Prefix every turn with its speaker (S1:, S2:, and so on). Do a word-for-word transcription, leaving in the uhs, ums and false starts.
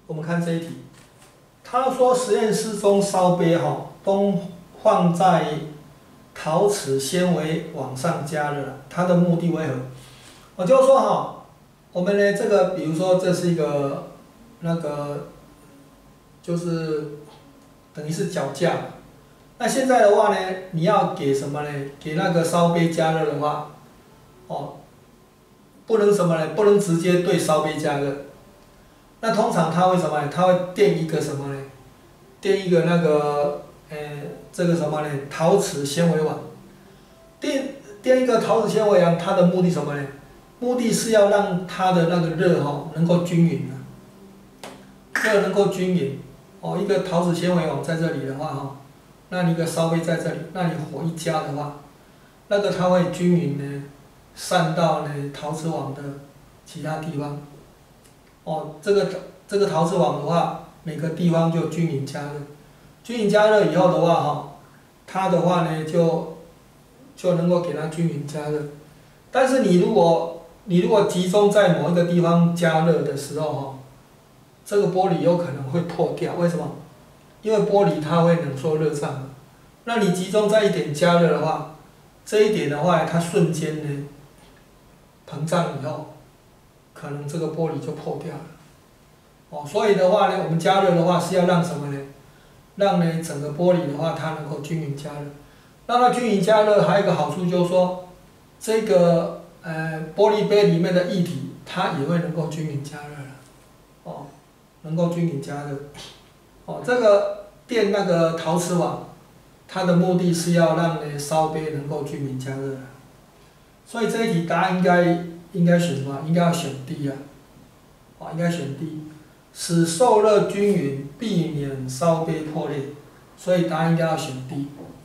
S1: 我们看这一题，他说实验室中烧杯哈，都放在陶瓷纤维网上加热，它的目的为何？我就说哈，我们呢这个，比如说这是一个那个，就是等于是脚架。那现在的话呢，你要给什么呢？给那个烧杯加热的话，哦，不能什么呢？不能直接对烧杯加热。那通常它会什么呢？它会垫一个什么呢？垫一个那个，呃，这个什么呢？陶瓷纤维网。垫垫一个陶瓷纤维网，它的目的什么呢？目的是要让它的那个热哈能够均匀的，热能够均匀。哦，一个陶瓷纤维网在这里的话哈。那你一个烧杯在这里，那你火一加的话，那个它会均匀呢散到呢陶瓷网的其他地方。哦，这个这个陶瓷网的话，每个地方就均匀加热，均匀加热以后的话哈，它的话呢就就能够给它均匀加热。但是你如果你如果集中在某一个地方加热的时候哈，这个玻璃有可能会破掉，为什么？因为玻璃它会冷缩热胀嘛，那你集中在一点加热的话，这一点的话，它瞬间呢膨胀以后，可能这个玻璃就破掉了。哦，所以的话呢，我们加热的话是要让什么呢？让呢整个玻璃的话，它能够均匀加热。让它均匀加热，还有一个好处就是说，这个呃玻璃杯里面的液体，它也会能够均匀加热了。哦，能够均匀加热。哦，这个垫那个陶瓷网，它的目的是要让呢烧杯能够均匀加热，所以这一题答案应该应该选什么？应该要选 D 啊，哦，应该选 D， 使受热均匀，避免烧杯破裂，所以答案应该要选 D。